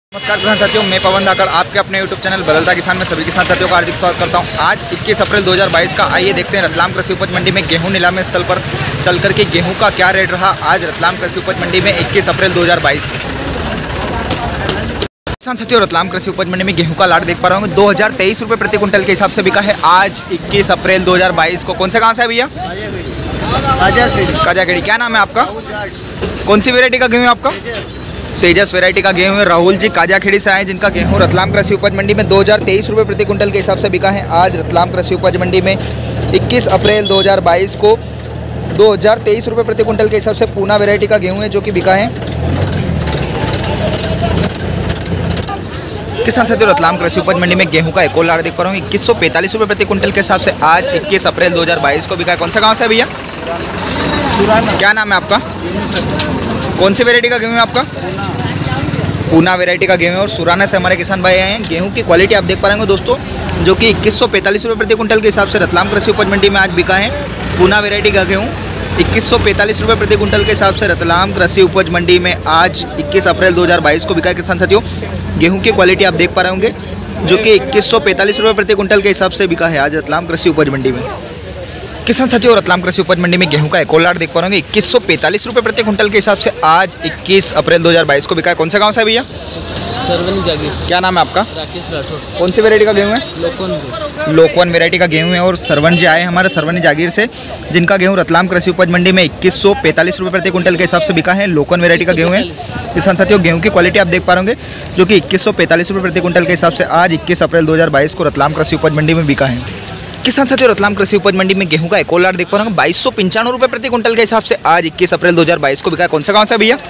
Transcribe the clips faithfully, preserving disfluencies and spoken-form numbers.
नमस्कार किसान साथियों, मैं पवन धाकड़ आपके अपने यूट्यूब चैनल बदलता किसान में सभी किसान साथियों का हार्दिक स्वागत करता हूं। आज इक्कीस अप्रैल दो हज़ार बाईस का आइए देखते हैं रतलाम कृषि उपज मंडी में गेहूं नीलामी स्थल पर चल करके गेहूं का क्या रेट रहा आज रतलाम कृषि उपज मंडी में इक्कीस अप्रैल दो हज़ार बाईस को। किसान साथियों, रतलाम कृषि उपज मंडी में गेहूं का लाट देख पा रहा हूँ दो हज़ार तेईस रुपये प्रति क्विंटल के हिसाब से बिका है आज इक्कीस अप्रैल दो हज़ार बाईस को। कौन से गाँव से है भैया? काजाखेड़ी। क्या नाम है आपका? कौन सी वेरायटी का गेहूँ है आपका? तेजस वैरायटी का गेहूं है। राहुल जी काजाखेड़ी से आए जिनका गेहूं रतलाम कृषि उपज मंडी में दो हज़ार तेईस रुपये प्रति क्विंटल के हिसाब से बिका है आज रतलाम कृषि उपज मंडी में इक्कीस अप्रैल दो हज़ार बाईस को दो हज़ार तेईस रुपये प्रति क्विंटल के हिसाब से पूना वैरायटी का गेहूं है जो कि बिका है। किसान साथियों, रतलाम कृषि उपज मंडी में गेहूं का एक और लाट देख पा रहा हूँ इक्कीस सौ पैंतालीस रुपये प्रति क्विंटल के हिसाब से आज इक्कीस अप्रैल दो हज़ार बाईस को बिका है। कौन सा गाँव से है भैया? क्या नाम है आपका? कौन सी वेरायटी का गेहूँ है आपका? पूना वैरायटी का गेहूं है और सुराना से हमारे किसान भाई आए हैं। गेहूं की क्वालिटी आप देख पा रहे होंगे दोस्तों, जो कि इक्कीस सौ पैंतालीस रुपये प्रति क्विंटल के हिसाब से रतलाम कृषि उपज मंडी में आज बिका है। पूना वैरायटी का गेहूं इक्कीस सौ पैंतालीस रुपये प्रति क्विंटल के हिसाब से रतलाम कृषि उपज मंडी में आज इक्कीस अप्रैल दो हज़ार बाईस को बिका है। किसान साथियों, गेहूँ की क्वालिटी आप देख पा रहे होंगे जो कि इक्कीस सौ पैंतालीस रुपये प्रति क्विंटल के हिसाब से बिका है आज रतलाम कृषि उपज मंडी में। किसान साथियों, रतलाम कृषि उपज मंडी में गेहूं का एक और लाट देख पा रहे इक्कीस सौ पैंतालीस रुपये प्रति क्विंटल के हिसाब से आज इक्कीस अप्रैल दो हज़ार बाईस को बिका है। कौन सा गांव से है भैया? सरवनी जागीर। क्या नाम है आपका? राकेश राठौर। कौन सी वैरायटी का गेहूं है? लोकवन। लोकवन वैरायटी का गेहूं है और सरवन जी आए हमारे सरवनी जागीर से जिनका गेहूं रतलाम कृषि उपज मंडी में इक्कीस सौ पैंतालीस रुपये प्रति क्विंटल के हिसाब से बिका है। लोकवन वैरायटी का गेहूं है। किसान साथियों, गेहूं की क्वालिटी आप देख पा रहे होंगे जो कि इक्कीस सौ पैंतालीस रुपये प्रति क्विंटल के हिसाब से आज इक्कीस अप्रैल दो हज़ार बाईस को रतलाम कृषि उपज मंडी में बिका है। किसान साथियों, रतलाम कृषि उपज मंडी में गेहूं का एक और लाट देख पा रहे हैं बाईस सौ पंचानवे रुपये प्रति क्विंटल के हिसाब से आज इक्कीस अप्रैल दो हज़ार बाईस को बिका है। कौन सा गांव से भैया?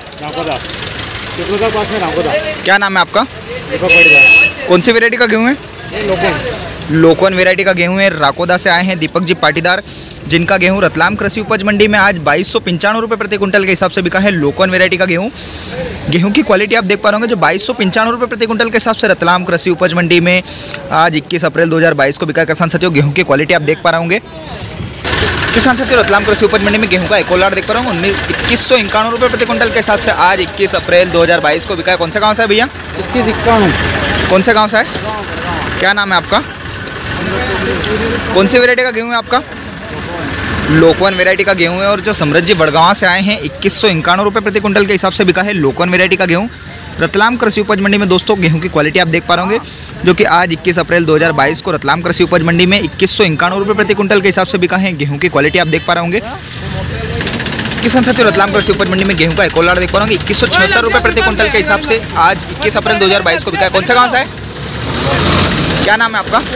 क्या नाम है आपका? कौन सी वैरायटी का गेहूं है? लोकवन वैरायटी का गेहूं है। राकोदा से आए हैं दीपक जी पाटीदार जिनका गेहूं रतलाम कृषि उपज मंडी में आज बाईस सौ पंचानवे रुपये प्रति क्विंटल के हिसाब से बिका है। लोकवन वैरायटी का गेहूं गेहूं की क्वालिटी आप देख पा रहे होंगे जो बाईस सौ पंचानवे रुपये प्रति क्विंटल के हिसाब से रतलाम कृषि उपज मंडी में आज इक्कीस अप्रैल दो हज़ार बाईस को बिका है। किसान साथियों, गेहूं की क्वालिटी आप देख पा रहे होंगे। किसान साथियों, रतलाम कृषि उपज मंडी में गेहूं का एक और लाट देख पा रहा हूँ उन्नीस इक्कीस सौ इक्यानवे रुपये प्रति क्विंटल के हिसाब से आज इक्कीस अप्रैल दो हज़ार बाईस को बिका है। कौन सा गाँव से है भैया? इक्कीस इक्यावन। कौन से गाँव से है? क्या नाम है आपका? कौन सी वैरायटी का गेहूँ है आपका? लोकवन वैरायटी का गेहूं है और जो समृद्ध जी बड़गांव से आए हैं इक्कीस सौ इक्यानवे रुपये प्रति क्विंटल के हिसाब से बिका है। लोकवन वैरायटी का गेहूं रतलाम कृषि उपज मंडी में दोस्तों गेहूं की क्वालिटी आप देख पा रहे होंगे जो कि आज इक्कीस अप्रैल दो हज़ार बाईस को रतलाम कृषि उपज मंडी में इक्कीस सौ इक्यानवे रुपये प्रति क्विंटल के हिसाब से बिका है। गेहूं की क्वालिटी आप देख पा रहे होंगे। किसान साथियों, रतलाम कृषि उपज मंडी में गेहूं का एक और लाट देख पा रहे होंगे इक्कीस सौ छिहत्तर रुपये प्रति क्विंटल के हिसाब से आज इक्कीस अप्रैल दो हज़ार बाईस को बिका है। कौन सा गाँव से है? क्या नाम है आपका?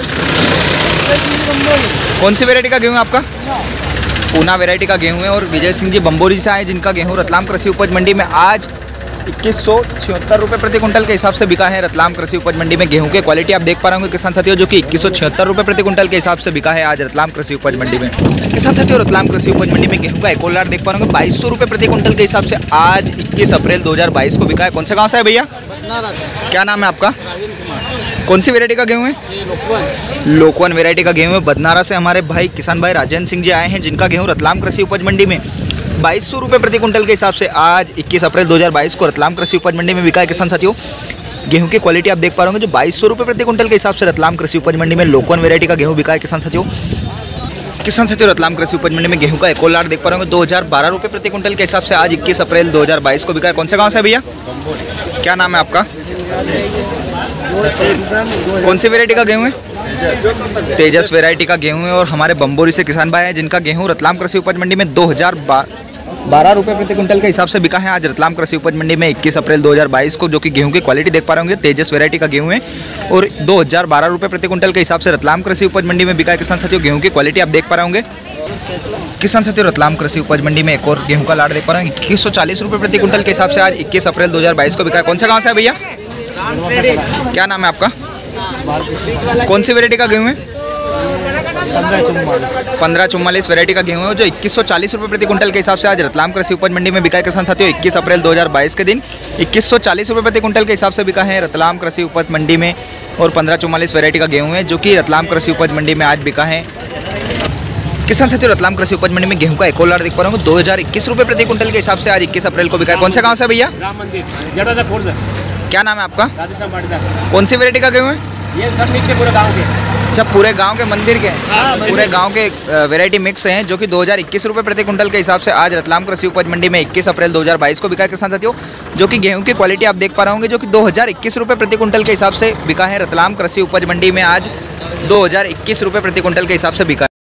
कौन सी वैरायटी का गेहूँ है आपका? पूना वैरायटी का गेहूं है और विजय सिंह जी बम्बोरी से आए जिनका गेहूं रतलाम कृषि उपज मंडी में आज इक्कीस सौ छिहत्तर रुपये प्रति क्विंटल के हिसाब से बिका है। रतलाम कृषि उपज मंडी में गेहूं की क्वालिटी आप देख पा रहे होंगे किसान साथियों जो कि इक्कीस सौ छिहत्तर रुपये प्रति क्विंटल के हिसाब से बिका है आज रतलाम कृषि उपज मंडी में। किसान साथियों, रतलाम कृषि उपज मंडी में गेहूं का एक और लाट देख पा रहे होंगे बाईस सौ रुपये प्रति क्विंटल के हिसाब से आज इक्कीस अप्रैल दो हज़ार बाईस को बिका है। कौन सा गाँव से है भैया? क्या नाम है आपका? कौन सी वैरायटी का गेहूं है? लोकवन वैरायटी का गेहूं है। बदनारा से हमारे भाई किसान भाई राजेंद्र सिंह जी आए हैं जिनका गेहूं रतलाम कृषि उपज मंडी में बाईस सौ रुपये प्रति क्विंटल के हिसाब से आज इक्कीस अप्रैल दो हज़ार बाईस को रतलाम कृषि उपज मंडी में बिका है। किसान साथियों, गेहूं की क्वालिटी आप देख पा रहे होंगे जो बाईस सौ रुपये प्रति क्विंटल के हिसाब से रतलाम कृषि उपज मंडी में लोकवन वैरायटी का गेहूं बिका है। किसान साथियों, किसान साथियों, रतलाम कृषि उपज मंडी में गेहूं का एक और लाट देख पा रहे होंगे दो हज़ार बारह रुपये प्रति क्विंटल के हिसाब से आज इक्कीस अप्रैल दो हज़ार बाईस को बिका है। कौन सा गाँव से है भैया? क्या नाम है आपका? कौन सी वैरायटी का गेहूं है? तेजस वैरायटी का गेहूं है और हमारे बम्बोरी से किसान भाई हैं जिनका गेहूं रतलाम कृषि उपज मंडी में दो हज़ार बारह रुपये प्रति क्विंटल के हिसाब से बिका है आज रतलाम कृषि उपज मंडी में इक्कीस अप्रैल दो हज़ार बाईस को, जो कि गेहूं की क्वालिटी देख पा रहे होंगे तेजस वैरायटी का गेहूं है और दो हज़ार बारह रुपये प्रति क्विंटल के हिसाब से रतलाम कृषि उपज मंडी में बिका है। किसान साथियों, गेहूं की क्वालिटी आप देख पा रहे होंगे। किसान साथियों, रतलाम कृषि उपज मंडी में एक और गेहूं का लाट देख पा रहे हैं इक्कीस सौ चालीस रुपये प्रति क्विंटल के हिसाब से आज इक्कीस अप्रैल दो हज़ार बाईस को बिका है। कौन सा गाँव से है भैया? क्या नाम है आपका? कौन सी वैरायटी का गेहूं है? पंद्रह चौवालीस वैरायटी का गेहूं है जो इक्कीस सौ चालीस रुपये प्रति क्विंटल के हिसाब से आज रतलाम कृषि उपज मंडी में बिका है। किसान साथियों, इक्कीस अप्रैल दो हज़ार बाईस के दिन इक्कीस सौ चालीस रुपये प्रति क्विंटल के हिसाब से बिका है रतलाम कृषि उपज मंडी में और पंद्रह चौवालीस वैरायटी का गेहूं है जो कि रतलाम कृषि उपज मंडी में आज बिका है। किसान साथियों, रतलाम कृषि उपज मंडी में गेहूं का एक और लाट देख पा रहा हूँ दो हज़ार इक्कीस रुपये प्रति क्विंटल के हिसाब से आज इक्कीस अप्रैल को बिका है। कौन सा गाँव से भैया? क्या नाम है आपका? राधेश्याम पाटीदार। कौन सी वैरायटी का गेहूँ है? ये सब मिक्स है पूरे गांव के। अच्छा, पूरे गांव के मंदिर के हाँ, पूरे गांव के वैरायटी मिक्स हैं जो कि दो हज़ार इक्कीस रुपये प्रति कुंटल के हिसाब से आज रतलाम कृषि उपज मंडी में इक्कीस अप्रैल दो हज़ार बाईस को बिका है किसान साथियों। जो कि गेहूं की क्वालिटी आप देख पा रहे होंगे जो कि दो हज़ार इक्कीस रुपये प्रति कुंटल के हिसाब से बिका है रतलाम कृषि उपज मंडी में आज दो हज़ार इक्कीस रुपये प्रति कुंटल के हिसाब से बिका है।